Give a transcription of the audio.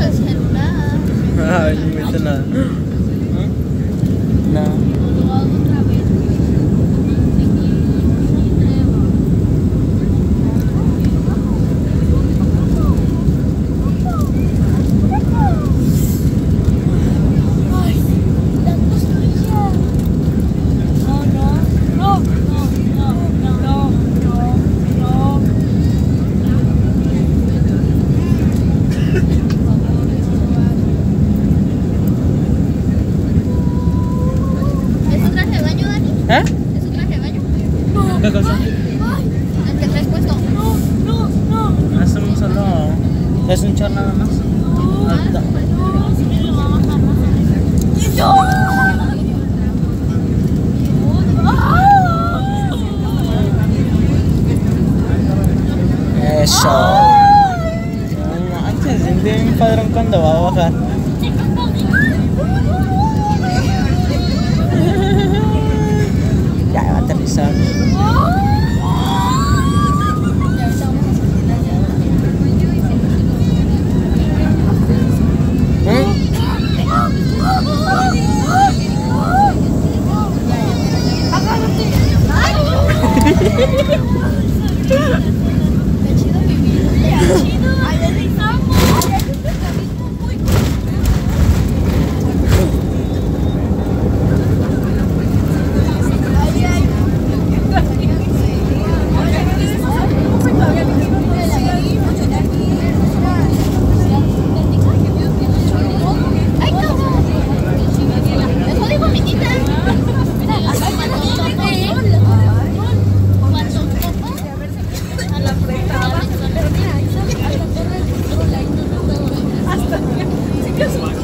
el celular. Ay, no me hizo nada. No. ¿Eh? ¿Es un traje de baño? No. ¿Qué cosa? ¿El que traes puesto? No. Es un solo. Es un chor nada más. Alta. Eso. No manches, siente bien padrón cuando va a bajar. Ya va a aterrizar. Hasta